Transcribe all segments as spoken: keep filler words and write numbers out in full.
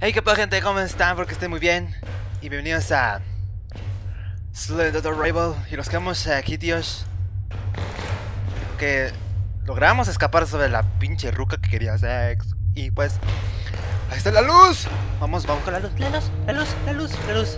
Hey, qué pedo, gente, ¿cómo están? Porque estén muy bien. Y bienvenidos a Slender Rival. Y nos quedamos aquí, tíos, que logramos escapar sobre la pinche ruca que quería sex. Y pues, ahí está la luz. Vamos, vamos con la luz, la luz, la luz, la luz, la luz.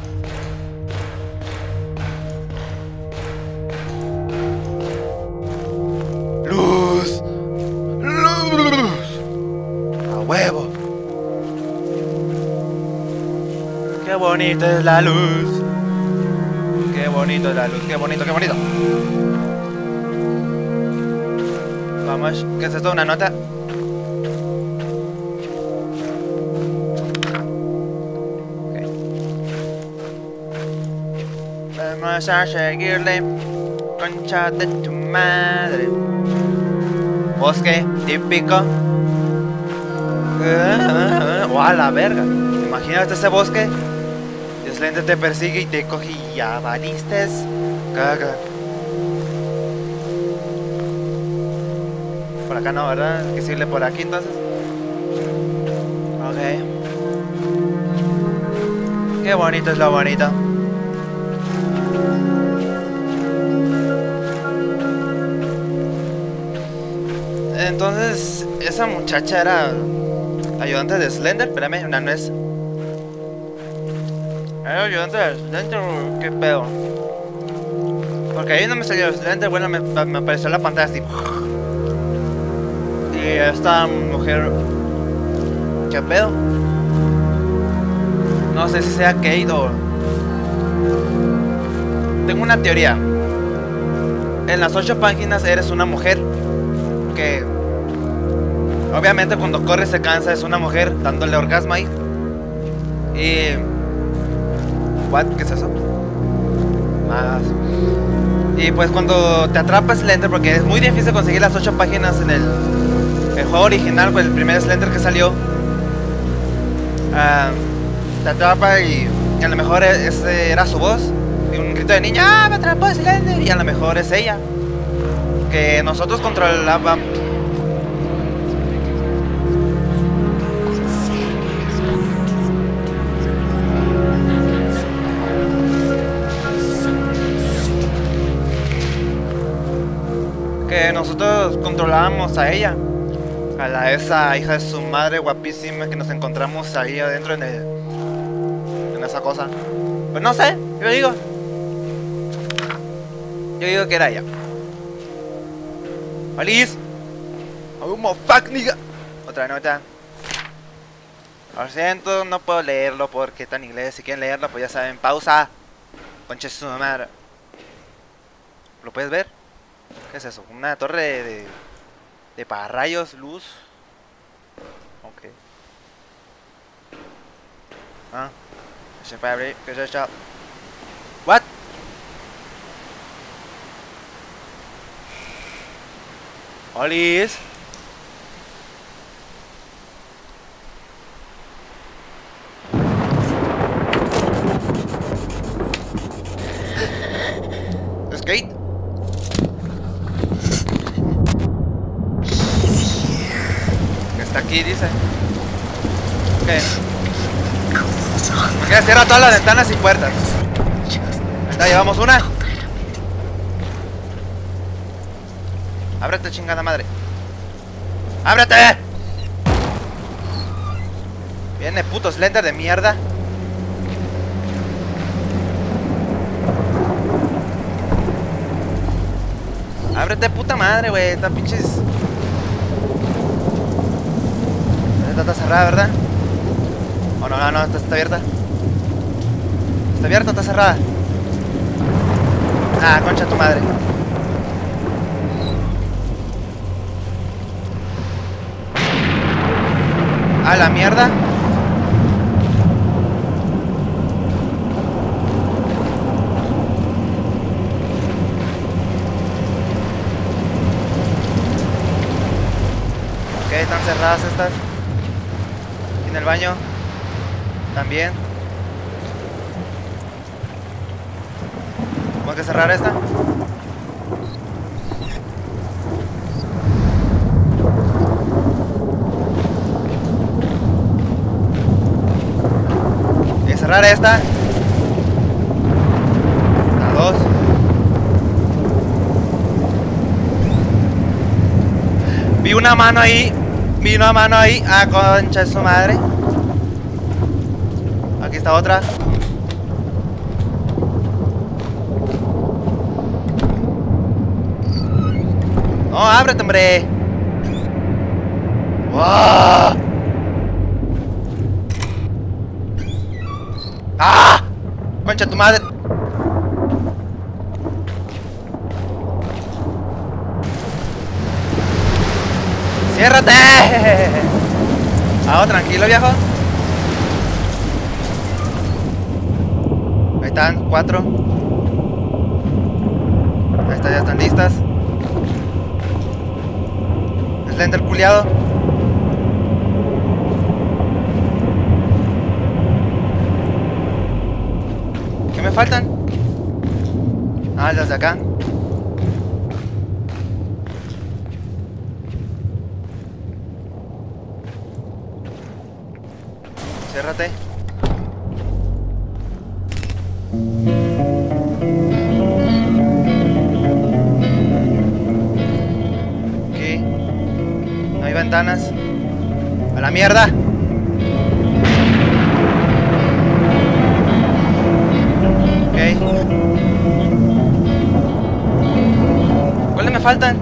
Luz, luz, a huevo. Qué bonita es la luz. Qué bonito es la luz, qué bonito, qué bonito. Vamos, ¿qué es esto? ¿Una nota? Okay. Vamos a seguirle. Concha de tu madre. Bosque típico. ¡Oh, a la verga! Imagínate ese bosque. Y Slender te persigue y te coge y ya valiste. Caga. Por acá no, ¿verdad? Hay que seguirle por aquí entonces. Ok. Qué bonito es lo bonito. Entonces, esa muchacha era ayudante de Slender. Espérame, una nuez. Era ayudante de Slender, qué pedo. Porque ahí no me salió Slender, bueno, me, me apareció la pantalla así. Y esta mujer, qué pedo. No sé si sea Kate o... Tengo una teoría. En las ocho páginas eres una mujer que obviamente cuando corre se cansa, es una mujer dándole orgasmo ahí. Y... ¿What? ¿Qué es eso? Más. Y pues cuando te atrapa Slender, porque es muy difícil conseguir las ocho páginas en el, el juego original, pues el primer Slender que salió, uh, te atrapa y, y a lo mejor ese era su voz. Y un grito de niña, ¡ah, me atrapó Slender! Y a lo mejor es ella. Que nosotros controlábamos. Que nosotros controlábamos a ella, a la esa hija de su madre guapísima que nos encontramos ahí adentro en el, en esa cosa. Pues no sé, yo digo, yo digo que era ella. ¡Alice! ¡Oh, fuck, nigga! Otra nota. Lo siento, no puedo leerlo porque está en inglés. Si quieren leerlo, pues ya saben, pausa. Concha su madre. ¿Lo puedes ver? ¿Qué es eso? Una torre de... De, de pararrayos, luz. Ok. Ah. ¿Qué es eso? What? Alice. Skate. Está aquí, dice. Ok. Ok, cierra todas las ventanas y puertas. Ahí llevamos una. Ábrete, chingada madre. ¡Ábrete! Viene puto Slender de mierda. Ábrete, puta madre, güey. Está pinches. Esta está cerrada, ¿verdad? Oh, no, no, no, esta está abierta. ¿Está abierta o está cerrada? Ah, concha tu madre. A la mierda. Ok, están cerradas estas. En el baño también. Tengo que cerrar esta. cerrar esta. La dos. Vi una mano ahí. Vi una mano ahí. Ah, concha de su madre. Aquí está otra. No, ábrete, hombre. ¡Wow! ¡Ah! Concha tu madre. ¡Ciérrate! Ah, tranquilo, viejo. Ahí están, cuatro. Ahí está, ya están listas. Slender culiado. ¿Qué me faltan? Ah, las de acá. Ciérrate. Aquí. No hay ventanas. A la mierda. Ok. ¿Cuáles me faltan?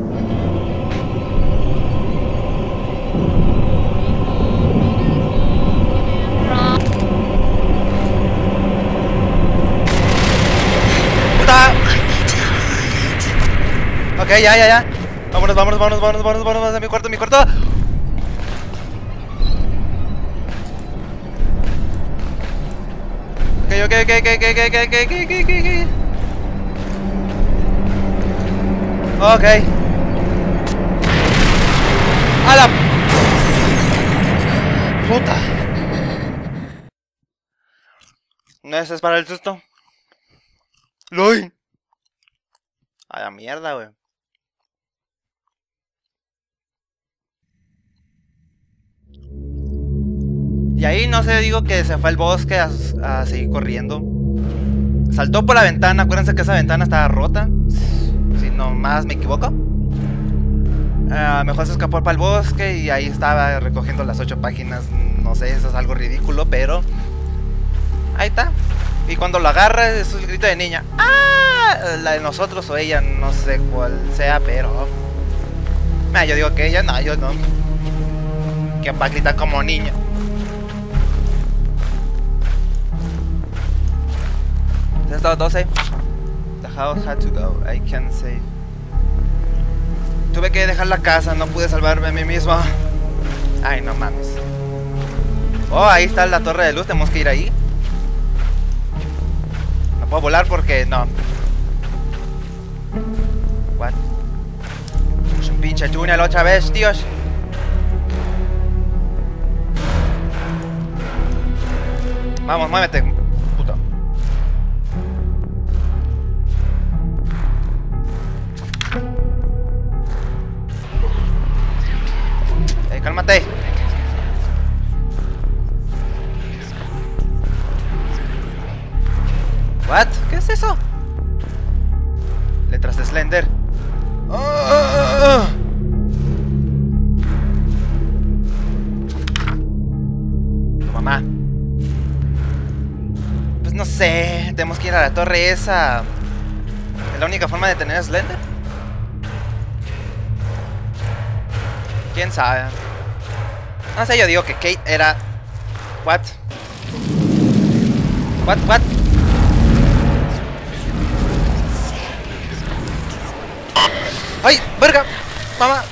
Ok, ya, ya, ya. Vámonos, vámonos, vámonos, vámonos, vámonos, vámonos a mi cuarto, a mi cuarto. Ok, ok, ok, ok, ok, ok, ok, ok, ok, ok, ok. Ok. ¡A la puta! No, ese es para el susto. ¡Loy! A la mierda, güey. Y ahí no sé, digo que se fue al bosque a, a seguir corriendo. Saltó por la ventana, acuérdense que esa ventana estaba rota. Si no más me equivoco. Uh, mejor se escapó para el bosque y ahí estaba recogiendo las ocho páginas. No sé, eso es algo ridículo, pero ahí está. Y cuando lo agarra es el grito de niña. ¡Ah! La de nosotros o ella, no sé cuál sea, pero ah, yo digo que ella, no, yo no. Que va a gritar como niña. Estado doce. The house had to go. I can't say. Tuve que dejar la casa, no pude salvarme a mí mismo. Ay, no mames. Oh, ahí está la torre de luz, tenemos que ir ahí. No puedo volar porque no. What? Es un pinche túnel otra vez, tíos. Vamos, muévete, puto. Eh, cálmate. What? ¿Qué es eso? Letras de Slender. Oh. Tu mamá. Pues no sé, tenemos que ir a la torre esa. ¿Es la única forma de tener a Slender? ¿Quién sabe? No sé, yo digo que Kate era... What? What, what? ¡Ay, verga! ¡Mamá!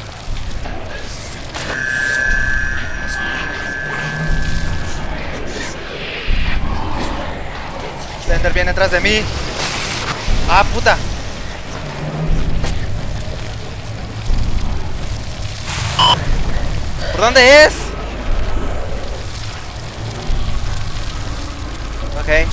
Slender viene atrás de mí. ¡Ah, puta! ¿Por dónde es? Ok.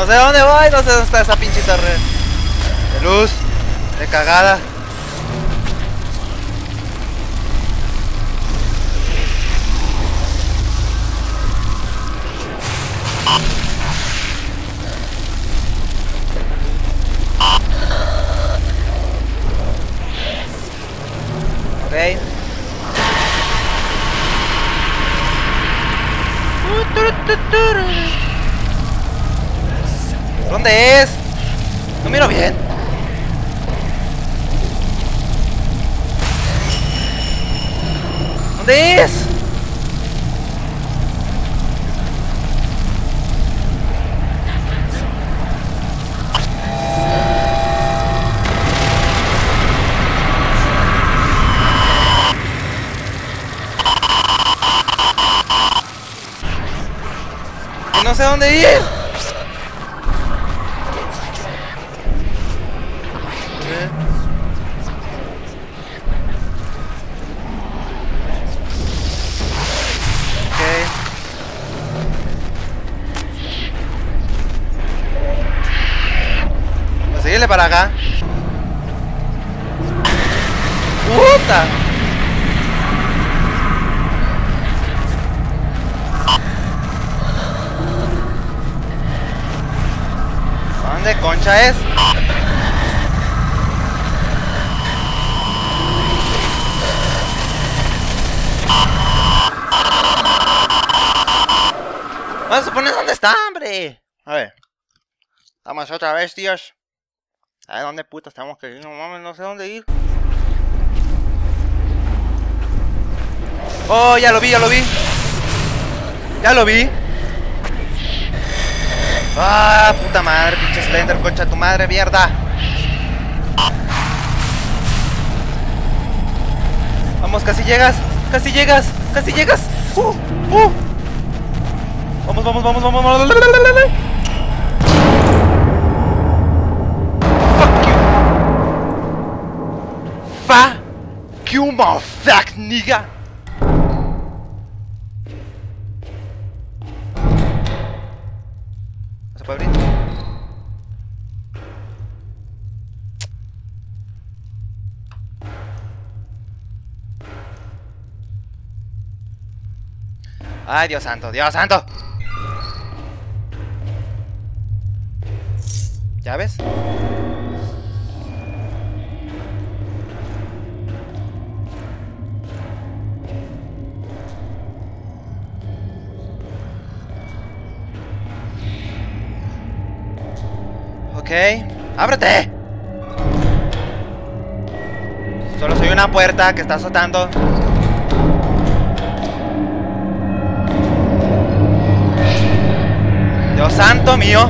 No sé dónde voy, no sé dónde está esa pinche torre de luz, de cagada. Ok. ¿Dónde es? No miro bien. ¿Dónde es? No sé dónde ir. Ok. Pues seguirle para acá. ¡Puta! ¿Dónde concha es? No se supone dónde está, hombre. A ver. Vamos otra vez, tíos. A ver dónde putas tenemos que ir. No mames, no sé dónde ir. Oh, ya lo vi, ya lo vi. Ya lo vi. Ah, puta madre, pinche Slender, concha tu madre, mierda. Vamos, casi llegas, casi llegas, casi llegas. Uh, uh. Vamos, vamos, vamos, vamos, vamos. Fuck you. Fuck you, motherfucker, nigga. ¿Se puede abrir? Ay, Dios santo, Dios santo. ¿Llaves? Ok, ábrete. Solo soy una puerta que está azotando. Dios santo mío.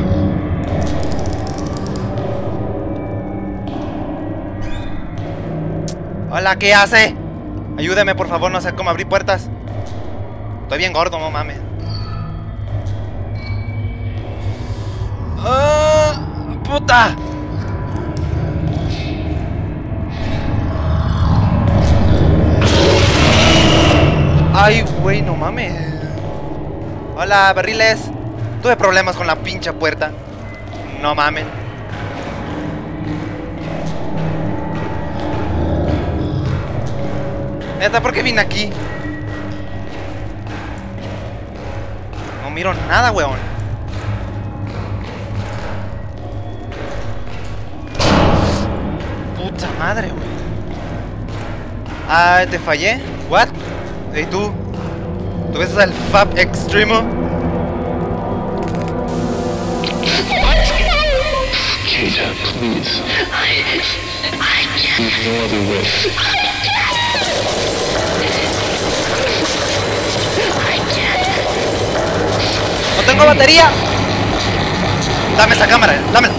Hola, ¿qué hace? Ayúdeme, por favor, no sé cómo abrir puertas. Estoy bien gordo, no mames. ¡Ah! ¡Puta! Ay, güey, no mames. Hola, barriles. Tuve problemas con la pinche puerta. No mamen. Neta, ¿por qué vine aquí? No miro nada, weón. Puta madre, weón. Ah, te fallé. What? ¿Y tú? ¿Tú ves al Fab Extremo? Kata, please. I... I can't... There's no other way. I can't... ¡No tengo batería! Dame esa cámara, dámela.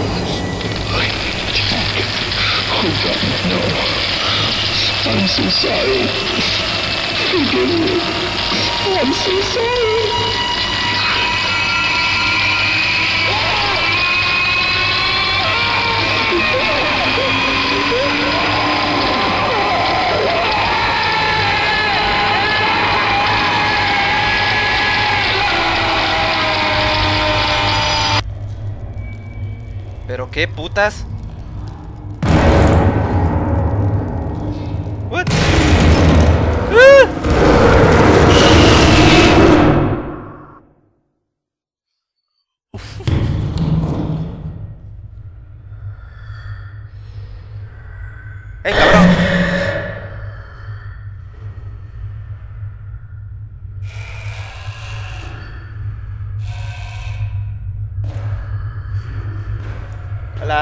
No. I'm so sorry. Forgive me. I'm so sorry. ¿Pero qué putas? What? ¡Ah! ¡Ey, cabrón! Hola.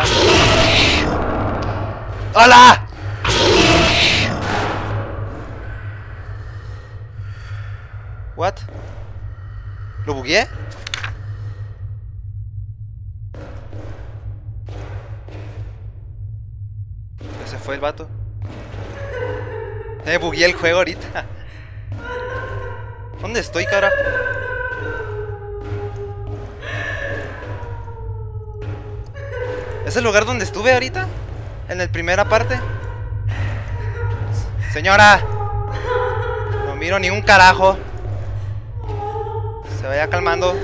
¡Hola! What? ¿Lo bugueé? ¿Se fue el vato? Eh, bugueé el juego ahorita. ¿Dónde estoy, cara? ¿Es el lugar donde estuve ahorita? ¿En la primera parte? Señora, no miro ni un carajo. Se vaya calmando.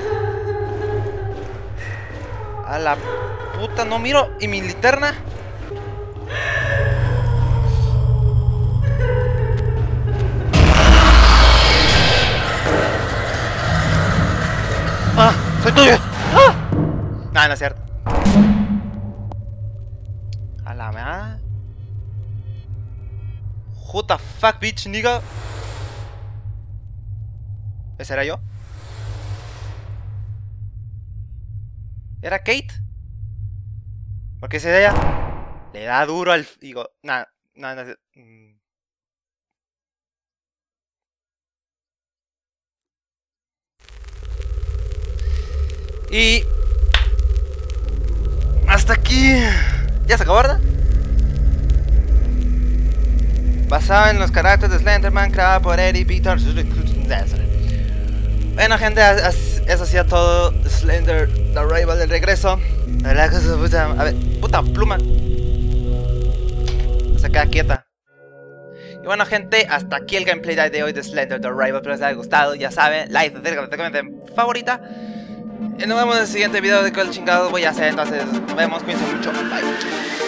A la puta, no miro. ¿Y mi linterna? ¡Ah! ¡Soy tuyo! ¡Ah! No, no es cierto. A la madre. What the fuck, bitch, nigga. ¿Ese era yo? ¿Era Kate? Porque si ella le da duro al... Digo, nada, nada, nada. Y... hasta aquí... ¿Ya se acabó, verdad? Basado en los caracteres de Slenderman, creado por Eddie Peter. Bueno, gente, eso hacía todo. Slender, The Arrival, del regreso. A ver, puta pluma. Se queda quieta. Y bueno, gente, hasta aquí el gameplay de hoy de Slender, The Arrival. Espero les haya gustado. Ya saben, like, comenten, favorita. Y nos vemos en el siguiente video de cuál chingado voy a hacer. Entonces, nos vemos, cuídense mucho. Bye.